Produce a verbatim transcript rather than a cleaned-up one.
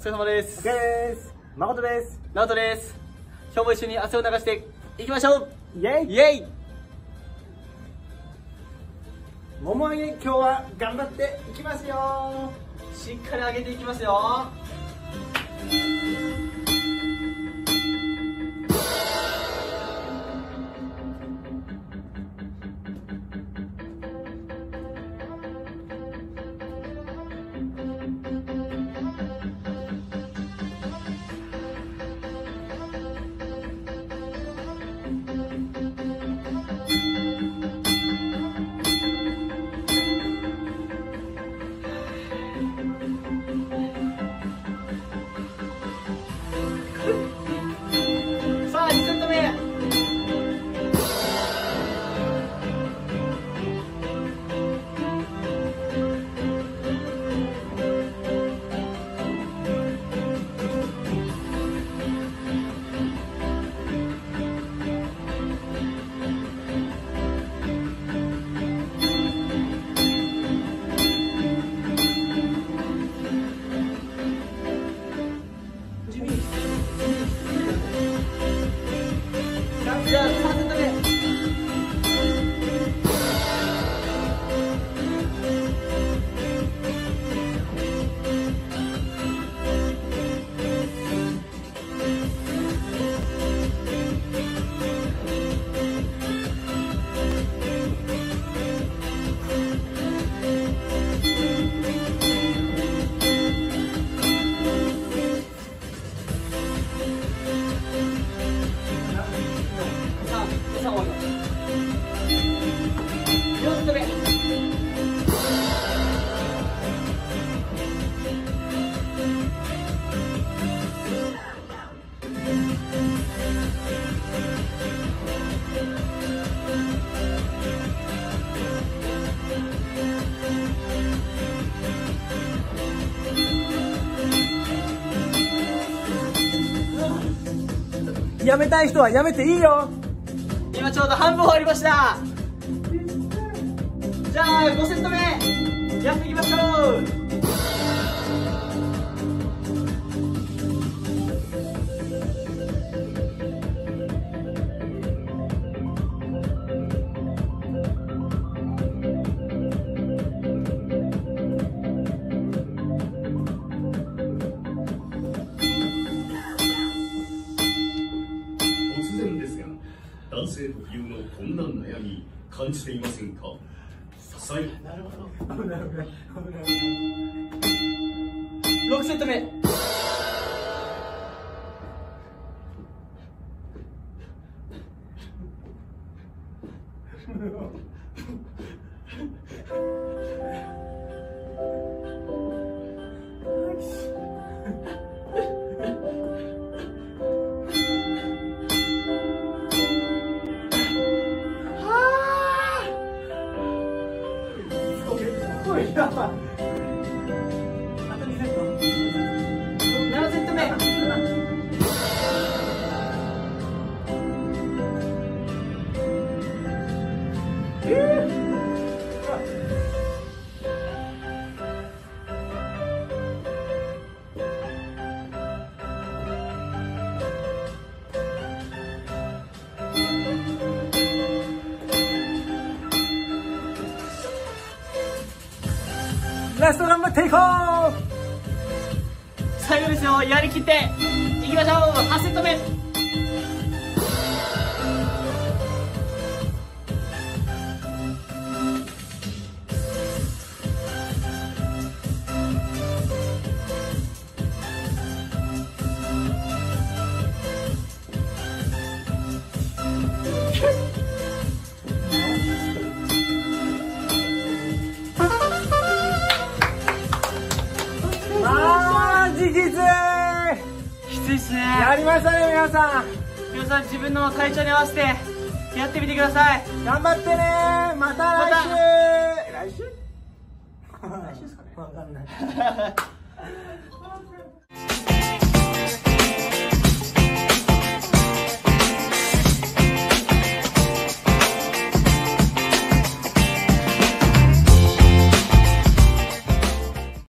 疲れ様です。 OK です。誠です。 直人です。今日も一緒に汗を流していきましょう。 イェイイエイ。 もも上げ、今日は頑張っていきますよ。 しっかり上げていきますよ。さあにセット目。じゃあさんセット目。 やめたい人はやめていいよ。 今ちょうど半分終わりました。じゃあごセット目やっていきましょう。 男性特有のこんな悩み感じていませんか？さい。 なるほど。 危ない危ない危ないろくセット目。 やばい。あとにセット。 ななセット目。 えーラスト頑張っていこう。 最後ですよ。やりきっていきましょう。はちセット目。 マジきつい。 きついっすね。 やりましたね皆さん。 皆さん自分の体調に合わせてやってみてください。 頑張ってね。また来週。来週？来週ですかね。わかんない。